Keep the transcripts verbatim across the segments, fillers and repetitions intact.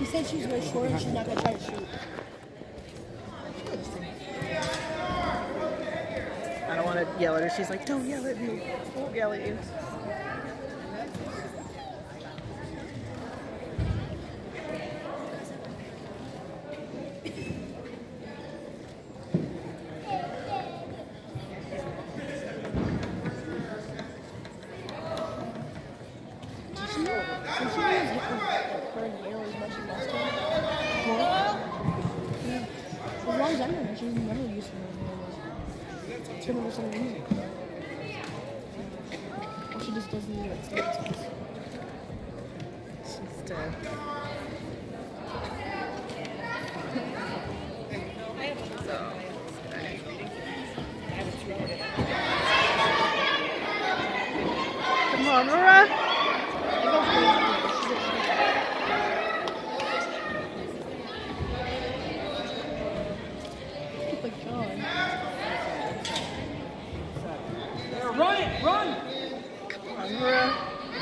She said she's very short and she's not going to try to shoot. I don't want to yell at her. She's like, don't yell at me. I won't yell at you. She just doesn't know what it She's dead. So. Come on, Laura. Run it! Run! Come on, Laura.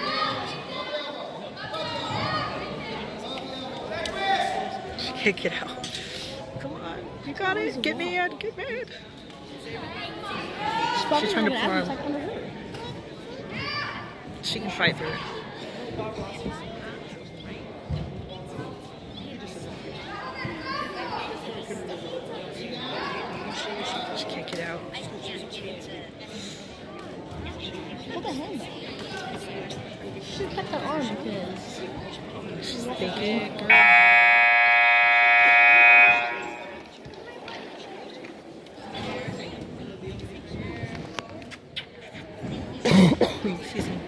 She can't get out. Come on. You got it. Get mad. Get mad. She's trying to perform. She can fight through it. She can't get out. What the hell? She cut her arm because she's thinking. Excuse me.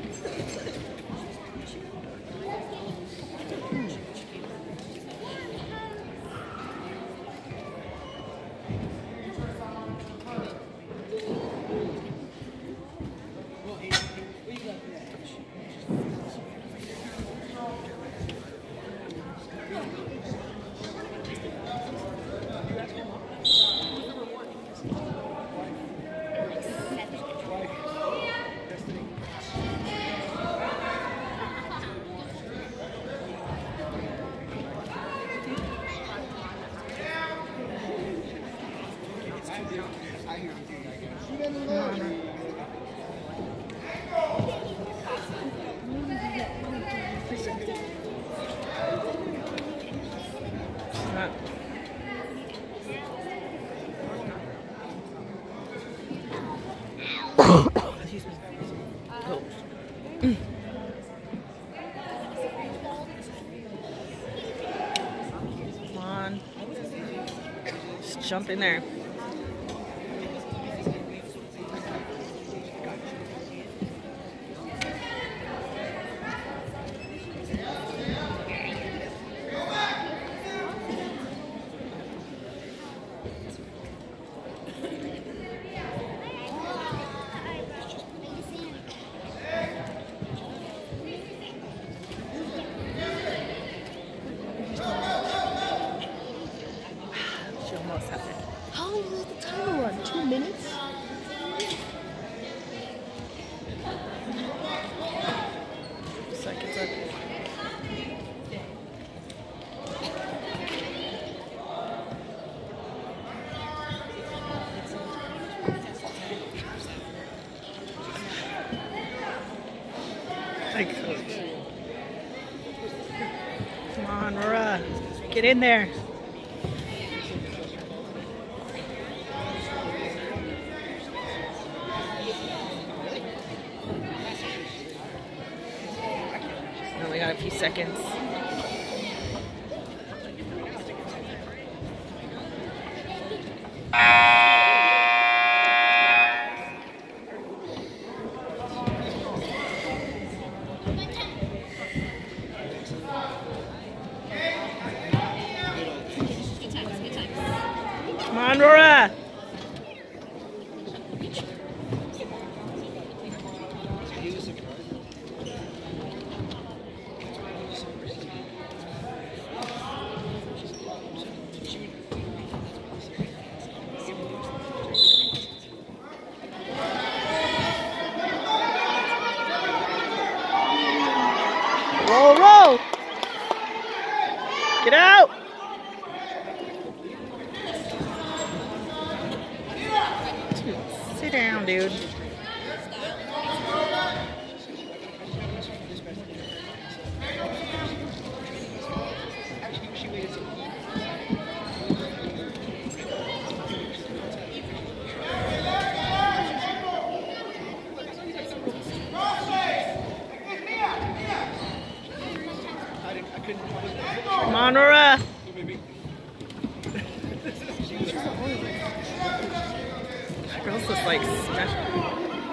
Excuse me. Oh. Come on. Just jump in there. How long is the timer run? Two minutes? Seconds up. Thanks, Coach. Come on, Laura. Get in there. We got a few seconds. Come on, Laura. Roll, roll. Get out! Sit down, dude. Come on, Nora. That girl's just like special.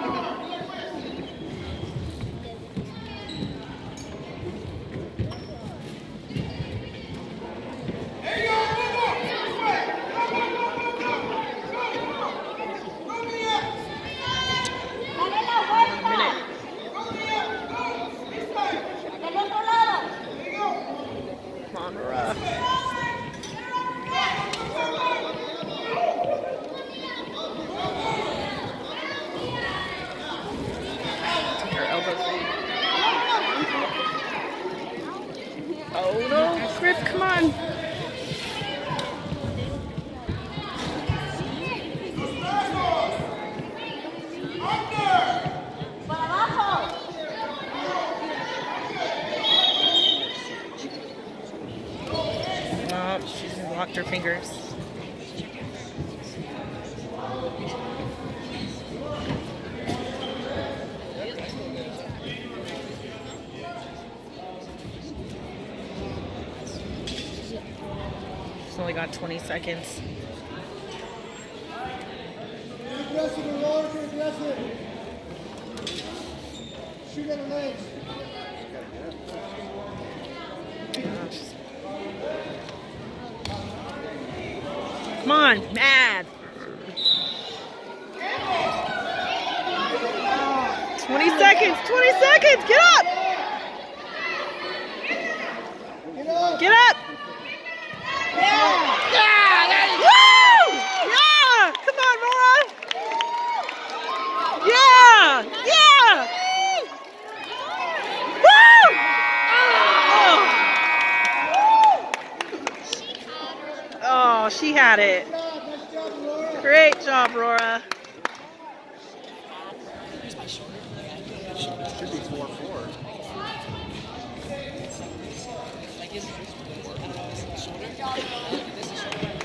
Oh no, Griff, come on. Oh, she's locked her fingers. Only got twenty seconds. Aggressive, Aurora, aggressive. Shoot at her legs. Come on, mad. twenty seconds, twenty seconds, get up! Get up! Get up! Yeah! Yeah! Woo! Yeah! Come on, Nora! Yeah! Yeah! Woo! Oh. Oh, she had it. Great job, Aurora. Should be four four. Like, is it four? I don't know. Is it the shoulder? This is shoulder.